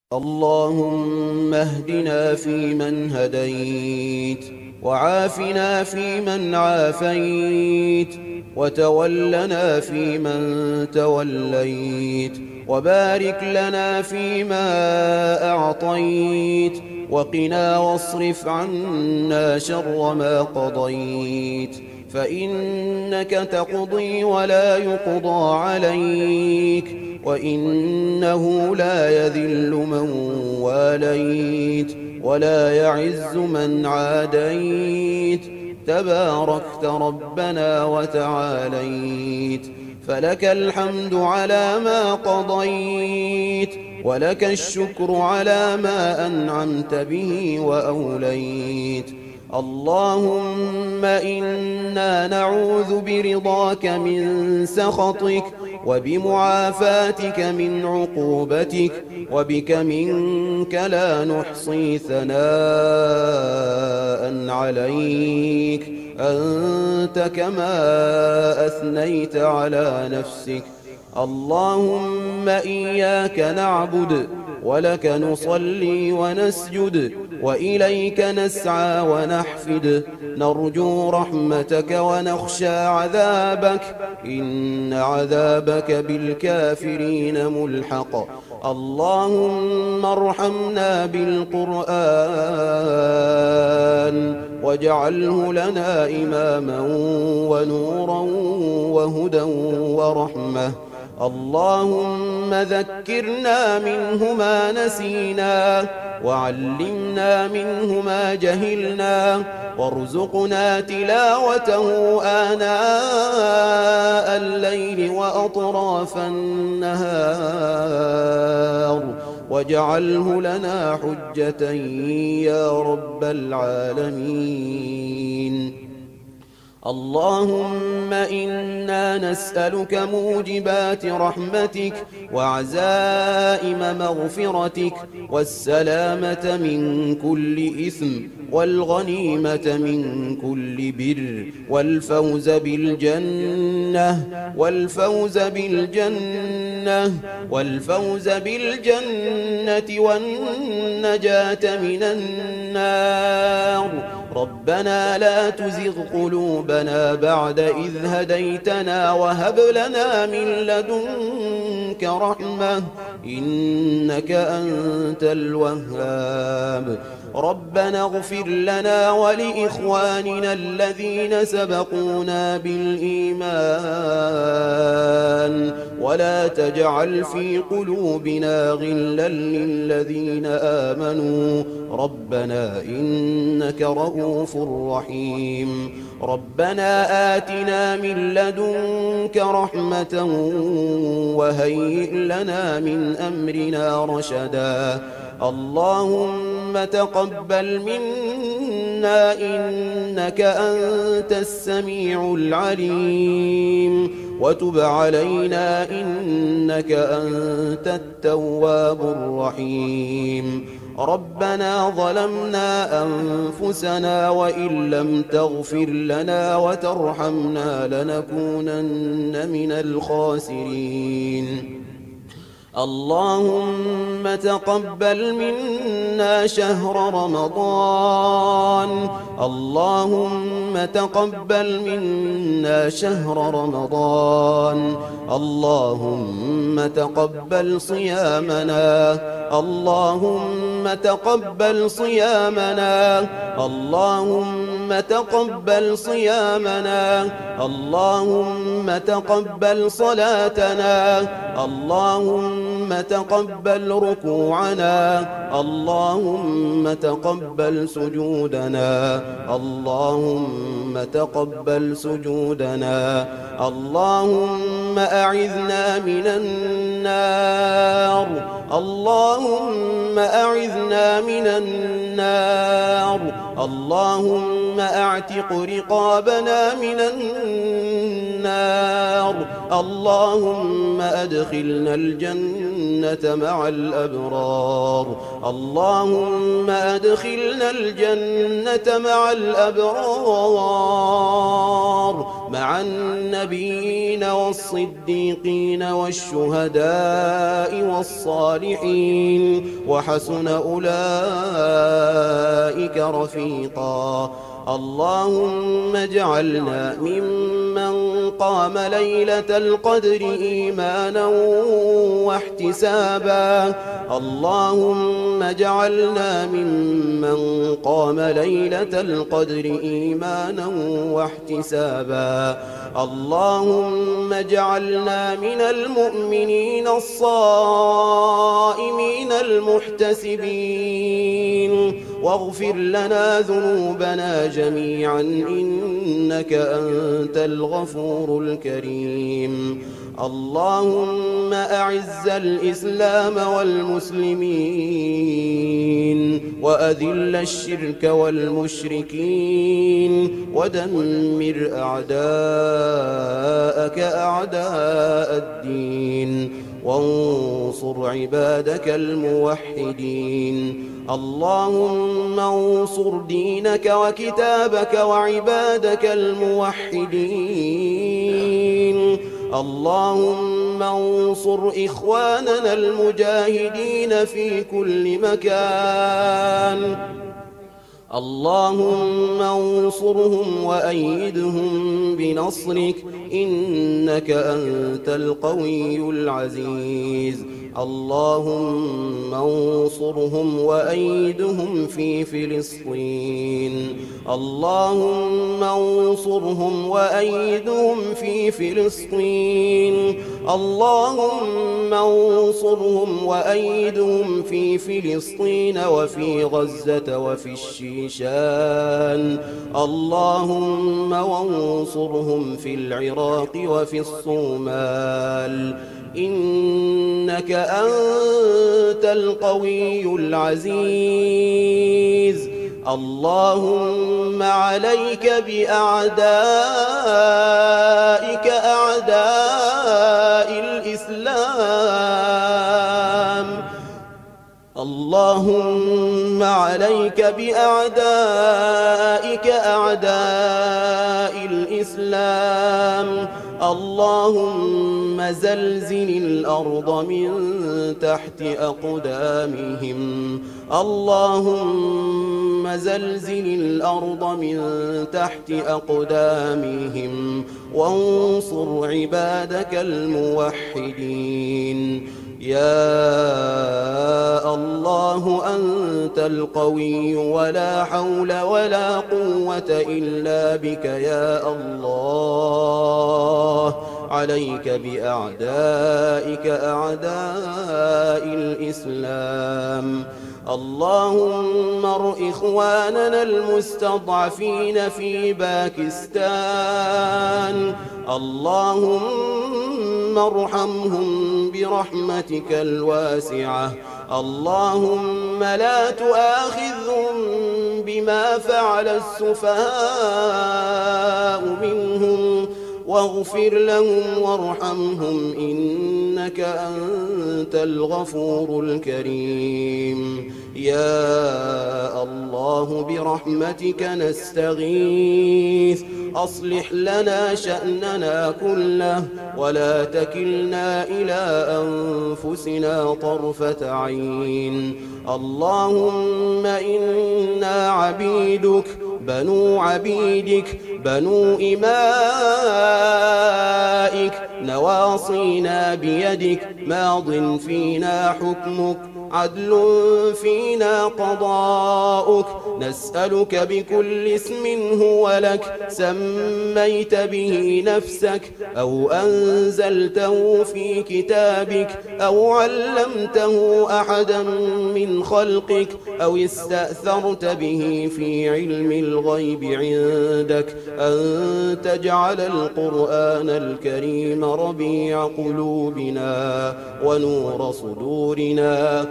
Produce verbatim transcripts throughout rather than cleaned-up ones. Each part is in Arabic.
اللهم اهدنا فيمن هديت، وعافنا فيمن عافيت، وتولنا فيمن توليت، وبارك لنا فيما أعطيت، وقنا واصرف عنا شر ما قضيت، فإنك تقضي ولا يقضى عليك، وإنه لا يذل من واليت ولا يعز من عاديت، تباركت ربنا وتعاليت، فلك الحمد على ما قضيت، ولك الشكر على ما أنعمت به وأوليت. اللهم إنا نعوذ برضاك من سخطك، وبمعافاتك من عقوبتك، وبك منك لا نحصي ثناء عليك، أنت كما أثنيت على نفسك. اللهم إياك نعبد، ولك نصلي ونسجد، وإليك نسعى ونحفد، نرجو رحمتك ونخشى عذابك، إن عذابك بالكافرين ملحق. اللهم ارحمنا بالقرآن، واجعله لنا إماما ونورا وهدى ورحمة. اللهم ذكرنا منه ما نسينا، وعلمنا منه ما جهلنا، وارزقنا تلاوته آناء الليل وأطراف النهار، واجعله لنا حجة يا رب العالمين. اللهم إنا نسألك موجبات رحمتك، وعزائم مغفرتك، والسلامة من كل إثم، والغنيمة من كل بر، والفوز بالجنة والفوز بالجنة والفوز بالجنة والنجاة من النار. ربنا لا تزغ قلوبنا بعد إذ هديتنا، وهب لنا من لدنك رحمة، إنك أنت الوهاب. ربنا اغفر لنا ولإخواننا الذين سبقونا بالإيمان، ولا تجعل في قلوبنا غلا للذين آمنوا، ربنا إنك رؤوف رحيم. ربنا آتنا من لدنك رحمة، وهيئ لنا من أمرنا رشدا. اللهم تقبل منا إنك أنت السميع العليم، وتب علينا إنك أنت التواب الرحيم. ربنا ظلمنا أنفسنا، وإن لم تغفر لنا وترحمنا لنكونن من الخاسرين. اللهم تقبل منا شهر رمضان، اللهم تقبل منا شهر رمضان، اللهم تقبل صيامنا، اللهم تقبل صيامنا، اللهم تقبل صيامنا، اللهم تقبل صلاتنا، اللهم تقبل ركوعنا، اللهم تقبل سجودنا، اللهم تقبل سجودنا. اللهم أعذنا من النار، اللهم أعذنا من النار، اللهم أعتق رقابنا من النار، اللهم أدخلنا الجنة مع الأبرار، اللهم أدخلنا الجنة مع الأبرار مع النبيين والصديقين والشهداء والصالحين وحسن أولئك رفيقا. اللهم اجعلنا ممن قام ليلة القدر إيمانا واحتسابا. اللهم اجعلنا ممن قام ليلة القدر إيمانا واحتسابا. اللهم اجعلنا من المؤمنين الصائمين المحتسبين، واغفر لنا ذنوبنا جميعا إنك أنت الغفور الكريم. اللهم أعز الإسلام والمسلمين وأذل الشرك والمشركين ودمر أعداءك أعداء الدين وانصر عبادك الموحدين. اللهم انصر دينك وكتابك وعبادك الموحدين. اللهم انصر إخواننا المجاهدين في كل مكان. اللهم انصرهم وأيدهم بنصرك إنك أنت القوي العزيز. اللهم انصرهم وأيدهم في فلسطين. اللهم انصرهم وأيدهم في فلسطين. اللهم انصرهم وأيدهم في فلسطين وفي غزة وفي الشيشان. اللهم وانصرهم في العراق وفي الصومال إنك أنت القوي العزيز. اللهم عليك بأعدائك أعداء الإسلام. اللهم عليك بأعدائك أعداء الإسلام. اللهم زلزل الأرض من تحت أقدامهم. اللهم زلزل الأرض من تحت أقدامهم وانصر عبادك الموحدين. يا الله أنت القوي ولا حول ولا قوة إلا بك يا الله. عليك بأعدائك أعداء الإسلام. اللهم ار إخواننا المستضعفين في باكستان. اللهم ارحمهم برحمتك الواسعة. اللهم لا تؤاخذهم بما فعل السفهاء منهم واغفر لهم وارحمهم إنك أنت الغفور الكريم. يا الله برحمتك نستغيث. أصلح لنا شأننا كله ولا تكلنا إلى أنفسنا طرفة عين. اللهم إنا عبيدك بنو عبيدك بنو إمائك نواصينا بيدك ماض فينا حكمك عدل فينا قضاؤك. نسألك بكل اسم هو لك سميت به نفسك أو أنزلته في كتابك أو علمته أحدا من خلقك أو استأثرت به في علم الغيب عندك أن تجعل القرآن الكريم ربيع قلوبنا ونور صدورنا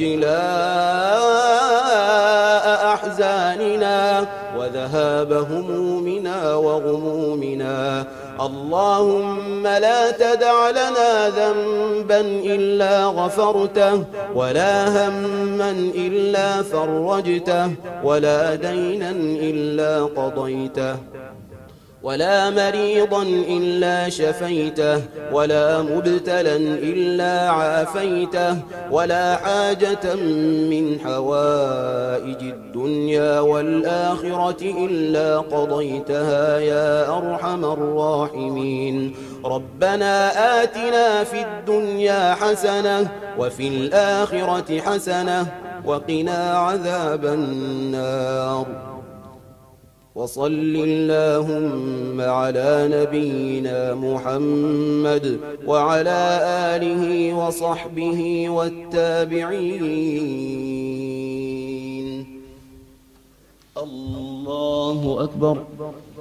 وجلاء أحزاننا وذهاب همومنا وغمومنا. اللهم لا تدع لنا ذنبا إلا غفرته ولا هما إلا فرجته ولا دينا إلا قضيته ولا مريضا إلا شفيته ولا مبتلا إلا عافيته ولا حاجة من حوائج الدنيا والآخرة إلا قضيتها يا أرحم الراحمين. ربنا آتنا في الدنيا حسنة وفي الآخرة حسنة وقنا عذاب النار. وصل اللهم على نبينا محمد وعلى آله وصحبه والتابعين. الله أكبر.